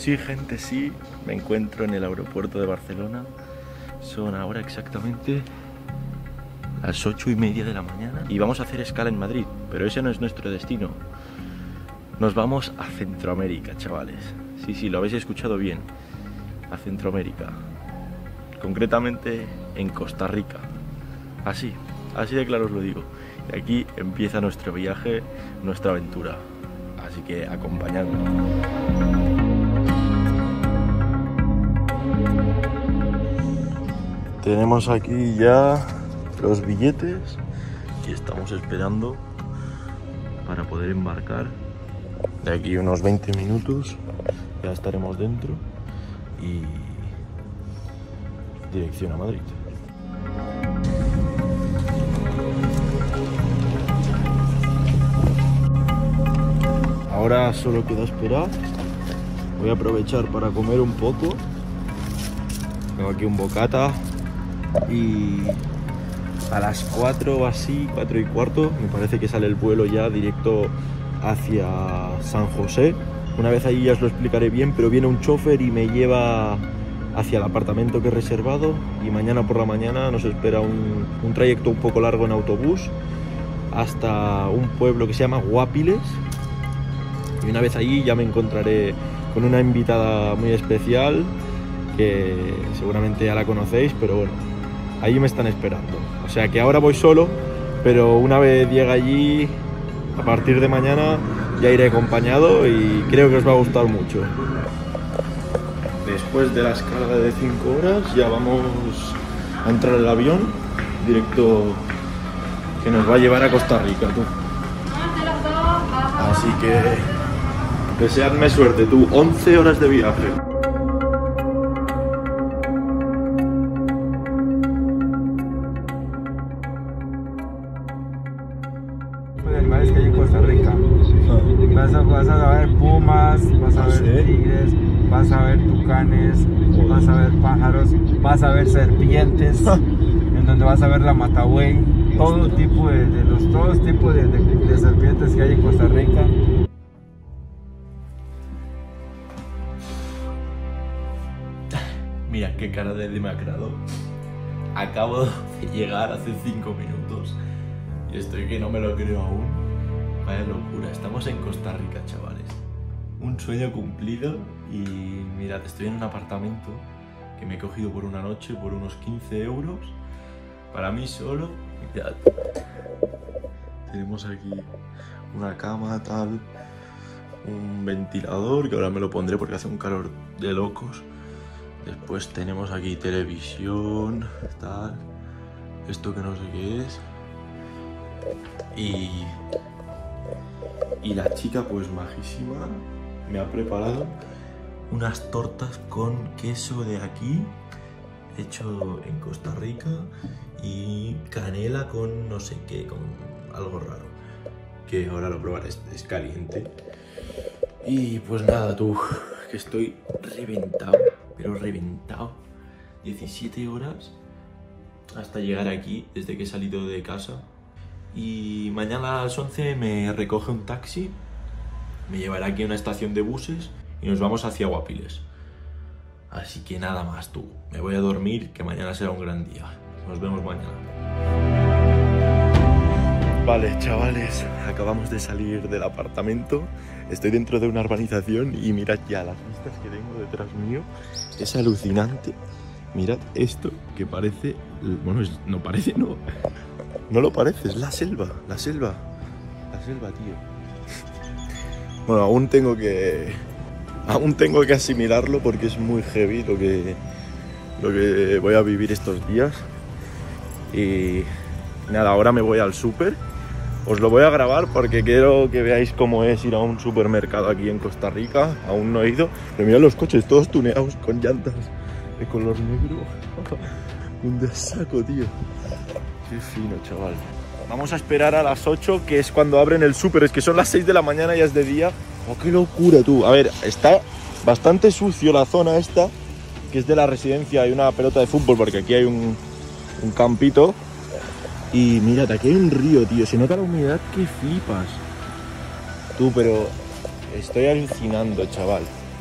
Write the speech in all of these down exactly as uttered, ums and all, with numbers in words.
sí, gente, sí, me encuentro en el aeropuerto de Barcelona. Son ahora exactamente las ocho y media de la mañana y vamos a hacer escala en Madrid, pero ese no es nuestro destino. Nos vamos a Centroamérica, chavales. Sí, sí, lo habéis escuchado bien. A Centroamérica. Concretamente en Costa Rica. Así, así de claro os lo digo. Y aquí empieza nuestro viaje, nuestra aventura. Así que acompañadme. Tenemos aquí ya los billetes y estamos esperando para poder embarcar. De aquí unos veinte minutos ya estaremos dentro y dirección a Madrid. Ahora solo queda esperar. Voy a aprovechar para comer un poco. Tengo aquí un bocata y a las cuatro o así, cuatro y cuarto, me parece que sale el vuelo ya directo hacia San José. Una vez allí ya os lo explicaré bien, pero viene un chofer y me lleva hacia el apartamento que he reservado y mañana por la mañana nos espera un, un trayecto un poco largo en autobús hasta un pueblo que se llama Guapiles. Y una vez allí ya me encontraré con una invitada muy especial que seguramente ya la conocéis, pero bueno, allí me están esperando. O sea que ahora voy solo, pero una vez llegue allí, a partir de mañana ya iré acompañado y creo que os va a gustar mucho. Después de la escala de cinco horas ya vamos a entrar al avión directo que nos va a llevar a Costa Rica, tú. Así que deseadme suerte, tú. once horas de viaje. De animales que hay en Costa Rica. Vas a, vas a ver pumas, vas a ver tigres, vas a ver tucanes, vas a ver pájaros, vas a ver serpientes, en donde vas a ver la matabuey, todo tipo de, de los todos tipos de, de, de serpientes que hay en Costa Rica. Mira qué cara de demacrado. Acabo de llegar hace cinco minutos y estoy que no me lo creo aún. Vaya locura, estamos en Costa Rica, chavales. Un sueño cumplido y mirad, estoy en un apartamento que me he cogido por una noche por unos quince euros. Para mí solo, mirad. Tenemos aquí una cama, tal, un ventilador que ahora me lo pondré porque hace un calor de locos. Después tenemos aquí televisión, tal, esto que no sé qué es. Y, y la chica pues majísima me ha preparado unas tortas con queso de aquí, hecho en Costa Rica, y canela con no sé qué, con algo raro, que ahora lo probaré, es, es caliente. Y pues nada, tú, que estoy reventado, pero reventado. diecisiete horas hasta llegar aquí, desde que he salido de casa. Y mañana a las once me recoge un taxi, me llevará aquí a una estación de buses y nos vamos hacia Guapiles. Así que nada más, tú, me voy a dormir, que mañana será un gran día. Nos vemos mañana. Vale, chavales, acabamos de salir del apartamento. Estoy dentro de una urbanización y mirad ya las vistas que tengo detrás mío. Es alucinante. Mirad esto que parece... Bueno, es, no parece, no. No lo parece, es la selva, la selva. La selva, tío. Bueno, aún tengo que... Aún tengo que asimilarlo porque es muy heavy lo que... Lo que voy a vivir estos días. Y... Nada, ahora me voy al súper. Os lo voy a grabar porque quiero que veáis cómo es ir a un supermercado aquí en Costa Rica. Aún no he ido. Pero mirad los coches todos tuneados con llantas de color negro. Un desaco, tío. Qué fino, chaval. Vamos a esperar a las ocho, que es cuando abren el súper. Es que son las seis de la mañana y ya es de día. Oh, qué locura, tú. A ver, está bastante sucio la zona esta, que es de la residencia. Hay una pelota de fútbol porque aquí hay un, un campito. Y mirad, aquí hay un río, tío. Se nota la humedad que flipas. Tú, pero estoy alucinando, chaval.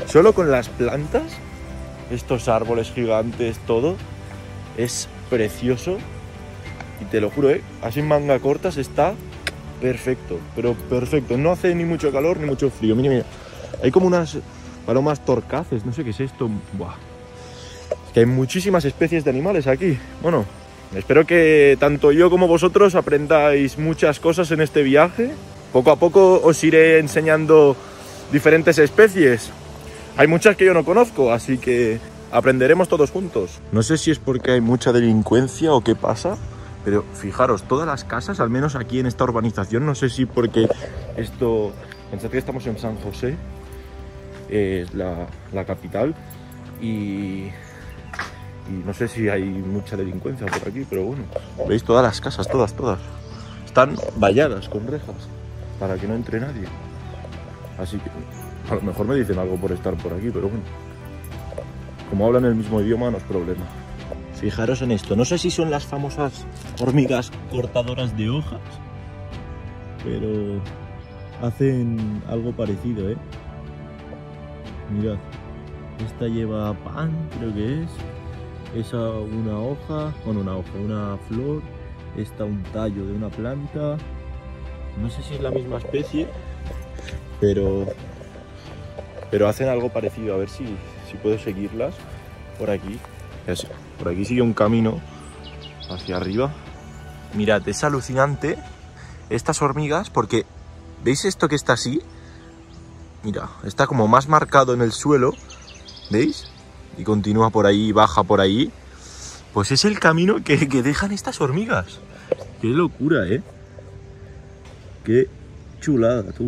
Solo con las plantas, estos árboles gigantes, todo, es precioso. Y te lo juro, ¿eh? Así en manga cortas está perfecto, pero perfecto. No hace ni mucho calor ni mucho frío. Mira, mira. Hay como unas palomas torcaces, no sé qué es esto. Buah. Es que hay muchísimas especies de animales aquí. Bueno, espero que tanto yo como vosotros aprendáis muchas cosas en este viaje. Poco a poco os iré enseñando diferentes especies. Hay muchas que yo no conozco, así que aprenderemos todos juntos. No sé si es porque hay mucha delincuencia o qué pasa, pero fijaros, todas las casas, al menos aquí en esta urbanización, no sé si porque esto... Pensad que estamos en San José, es la, la capital, y, y no sé si hay mucha delincuencia por aquí, pero bueno, veis todas las casas, todas, todas, están valladas con rejas para que no entre nadie. Así que a lo mejor me dicen algo por estar por aquí, pero bueno, como hablan el mismo idioma no es problema. Fijaros en esto, no sé si son las famosas hormigas cortadoras de hojas, pero hacen algo parecido, ¿eh? Mirad, esta lleva pan, creo que es, esa una hoja, bueno, una hoja, una flor, esta un tallo de una planta, no sé si es la misma especie, pero, pero hacen algo parecido. A ver si, si puedo seguirlas por aquí. Así, por aquí sigue un camino hacia arriba. Mirad, es alucinante estas hormigas porque, ¿veis esto que está así? Mira, está como más marcado en el suelo, ¿veis? Y continúa por ahí, baja por ahí. Pues es el camino que, que dejan estas hormigas. Qué locura, ¿eh? Qué chulada, tú.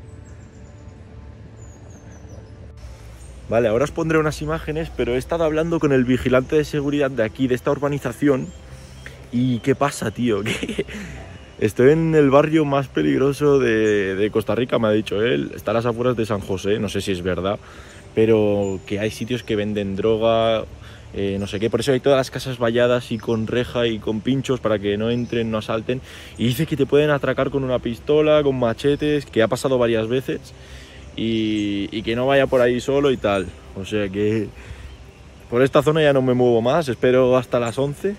Vale, ahora os pondré unas imágenes, pero he estado hablando con el vigilante de seguridad de aquí, de esta urbanización. ¿Y qué pasa, tío? Que estoy en el barrio más peligroso de, de Costa Rica, me ha dicho él. Está a las afueras de San José, no sé si es verdad, pero que hay sitios que venden droga, eh, no sé qué. Por eso hay todas las casas valladas y con reja y con pinchos para que no entren, no asalten. Y dice que te pueden atracar con una pistola, con machetes, que ha pasado varias veces. Y, y que no vaya por ahí solo y tal. O sea que por esta zona ya no me muevo más, espero hasta las once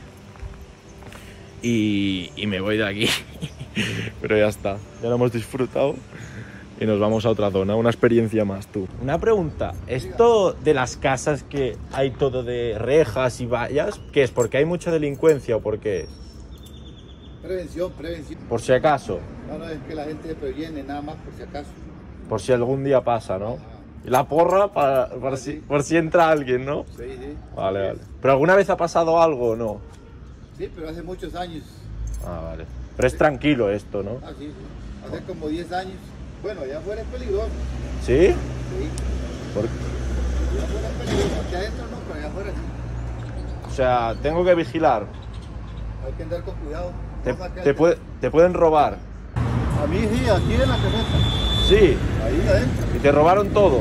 y, y me voy de aquí. Pero ya está, ya lo hemos disfrutado y nos vamos a otra zona, una experiencia más, tú. Una pregunta, ¿esto de las casas que hay todo de rejas y vallas, qué es? ¿Porque hay mucha delincuencia o por qué es? Prevención, prevención. Por si acaso. No, no, es que la gente se previene, nada más por si acaso. Por si algún día pasa, ¿no? Y la porra para, por, si, por si entra alguien, ¿no? Sí, sí. Vale, vale. ¿Pero alguna vez ha pasado algo o no? Sí, pero hace muchos años. Ah, vale. Pero es tranquilo esto, ¿no? Ah, sí, sí. Hace como diez años. Bueno, allá afuera es peligroso. ¿Sí? Sí. ¿Por... Allá afuera es peligroso. Aquí adentro no, pero allá afuera sí. O sea, tengo que vigilar. Hay que andar con cuidado. Te, te, puede, te pueden robar. A mí sí, aquí en la caseta. Sí. Ahí adentro. Y te robaron todo.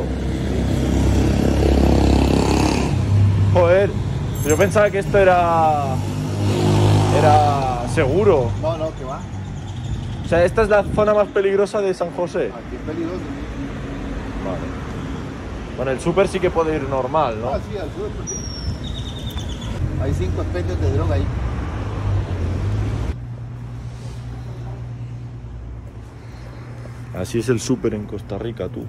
Joder, yo pensaba que esto era... Era seguro. No, no, que va. O sea, esta es la zona más peligrosa de San José. Aquí es peligroso. Vale. Bueno, el súper sí que puede ir normal, ¿no? Ah, sí, al sur, sí. Hay cinco especies de droga ahí. Así es el súper en Costa Rica, tú.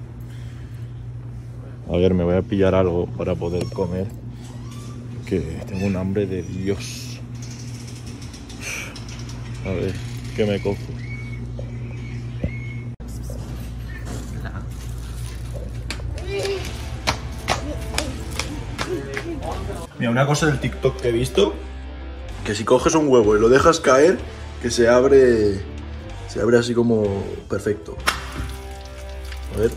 A ver, me voy a pillar algo para poder comer, que tengo un hambre de Dios. A ver, ¿qué me cojo? Mira, una cosa del TikTok que he visto, que si coges un huevo y lo dejas caer, que se abre, se abre así como perfecto. A ver.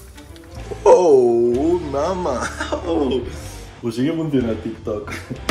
¡Oh, mamá! Oh. Pues sí que funciona el TikTok.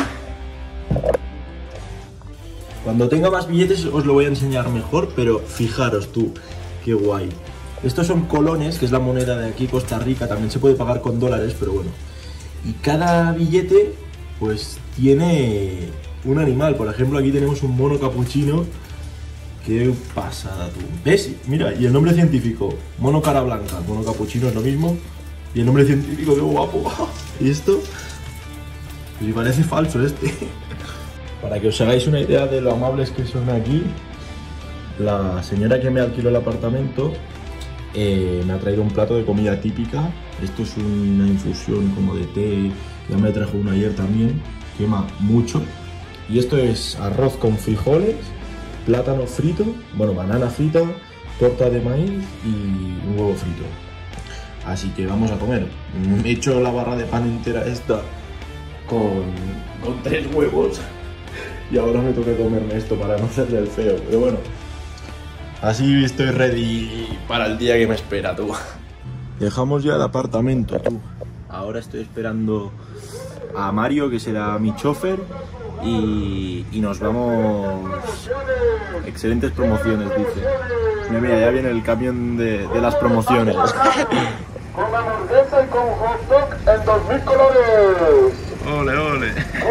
Cuando tenga más billetes os lo voy a enseñar mejor, pero fijaros tú, qué guay. Estos son colones, que es la moneda de aquí, Costa Rica, también se puede pagar con dólares, pero bueno. Y cada billete, pues, tiene un animal. Por ejemplo, aquí tenemos un mono capuchino. Qué pasada, tú. ¿Ves? Mira, y el nombre científico, mono cara blanca. Mono capuchino es lo mismo. Y el nombre científico, qué guapo. ¿Y esto? Pues parece falso este. Para que os hagáis una idea de lo amables que son aquí, la señora que me alquiló el apartamento eh, me ha traído un plato de comida típica. Esto es una infusión como de té, ya me trajo uno ayer también, quema mucho. Y esto es arroz con frijoles, plátano frito, bueno, banana frita, torta de maíz y un huevo frito. Así que vamos a comer. Me he hecho la barra de pan entera esta con, con tres huevos y ahora me toca comerme esto para no hacerle el feo, pero bueno, así estoy ready para el día que me espera, tú. Dejamos ya el apartamento, tú. Ahora estoy esperando a Mario, que será mi chofer, y, y nos vamos. Excelentes promociones, dice. Mira, mira, ya viene el camión de, de las promociones. Con hamburguesa y con hot dog en dos mil colores. Ole, ole.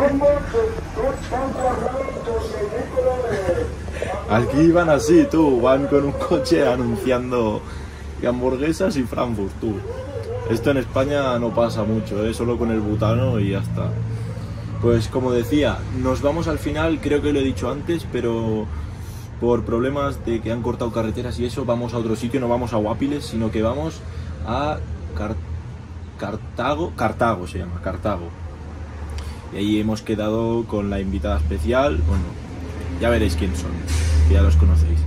Aquí van así, tú, van con un coche anunciando hamburguesas y Frankfurt, tú. Esto en España no pasa mucho, ¿eh? Solo con el butano y ya está. Pues como decía, nos vamos al final, creo que lo he dicho antes, pero por problemas de que han cortado carreteras y eso, vamos a otro sitio, no vamos a Guapiles, sino que vamos a Car Cartago, Cartago se llama, Cartago. Y ahí hemos quedado con la invitada especial, bueno, ya veréis quién son, que ya los conocéis.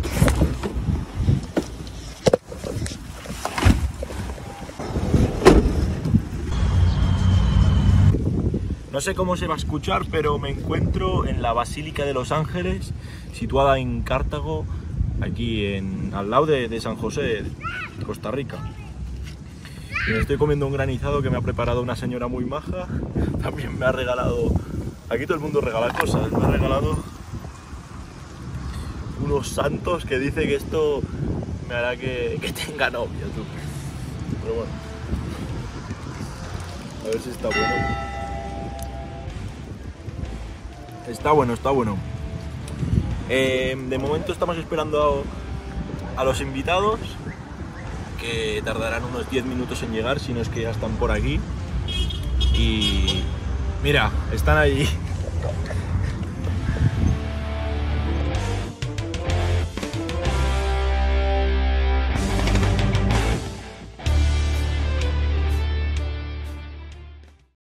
No sé cómo se va a escuchar, pero me encuentro en la Basílica de los Ángeles, situada en Cartago, aquí en, al lado de, de San José, Costa Rica. Y me estoy comiendo un granizado que me ha preparado una señora muy maja. También me ha regalado, aquí todo el mundo regala cosas, me ha regalado unos santos que dice que esto me hará que, que tenga novia, tú. Pero bueno, a ver si está bueno. Está bueno, está bueno. Eh, de momento estamos esperando a, a los invitados, que tardarán unos diez minutos en llegar, si no es que ya están por aquí. Y mira, están ahí.